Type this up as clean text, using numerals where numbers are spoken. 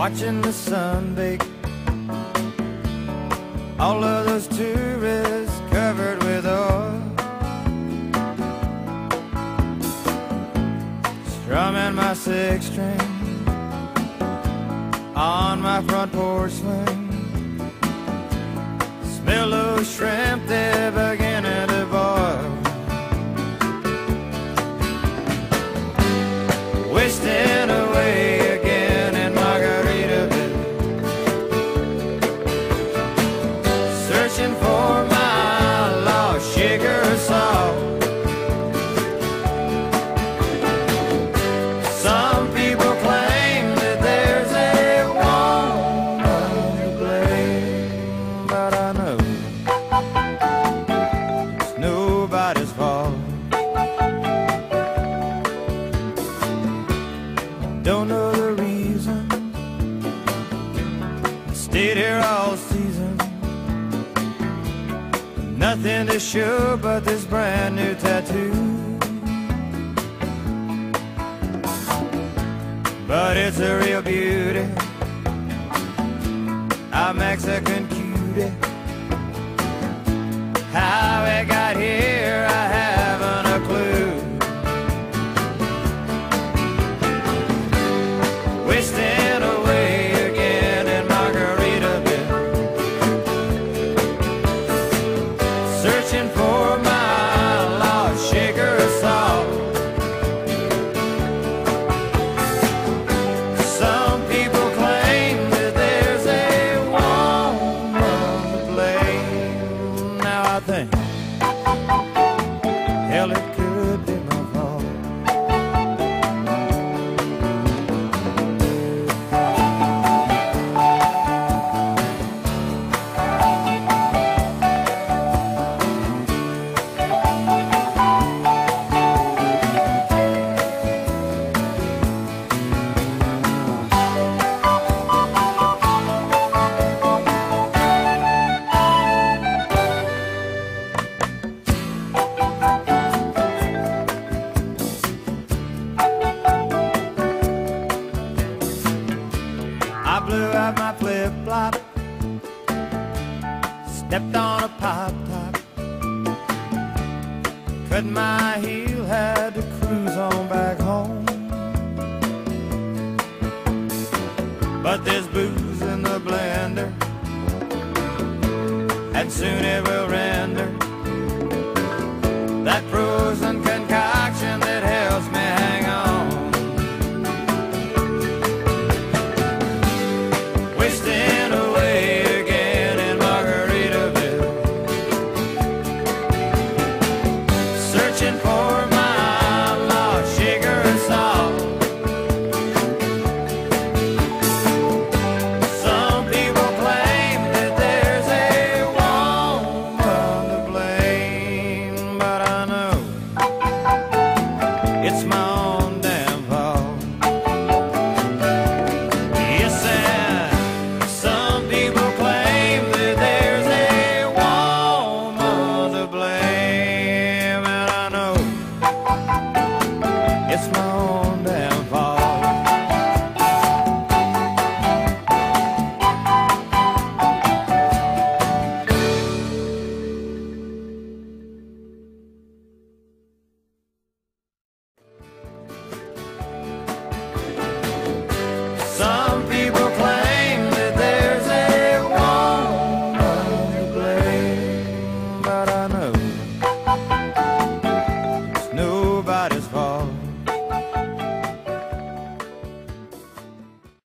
watching the sun bake. All of those tourists covered with oil, strumming my six string on my front porch swing. Smell those shrimp, they're beginning to boil. Wasting away again in Margaritaville, searching for my lost sugar salt. Some people claim that there's a woman to blame, but I know it's nobody's fault. Don't know the reason, stayed here all season. Nothing to show but this brand new tattoo, but it's a real beauty, a Mexican cutie. How it got here, I haven't a clue. Wasting away again in Margaritaville, searching for my lost sugar salt. Some people claim that there's a woman to blame. Now I think, hell, it could be my fault. I blew out my flip-flop, stepped on a pop top, cut my heel, had to cruise on back home. But there's booze in the blender, and soon it will render that frozen concoction that helps me hang on. Wasting away again in Margaritaville, searching for my lost sugar salt. Some people claim that there's a woman to blame, but I know it's my own damn fault. Yes, and some people claim that there's a woman to blame, and I know it's my own damn fault. Some people